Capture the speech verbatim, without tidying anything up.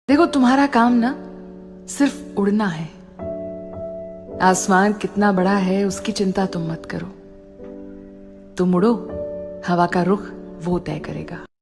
देखो, तुम्हारा काम ना सिर्फ उड़ना है। आसमान कितना बड़ा है उसकी चिंता तुम मत करो। तुम उड़ो, हवा का रुख वो तय करेगा।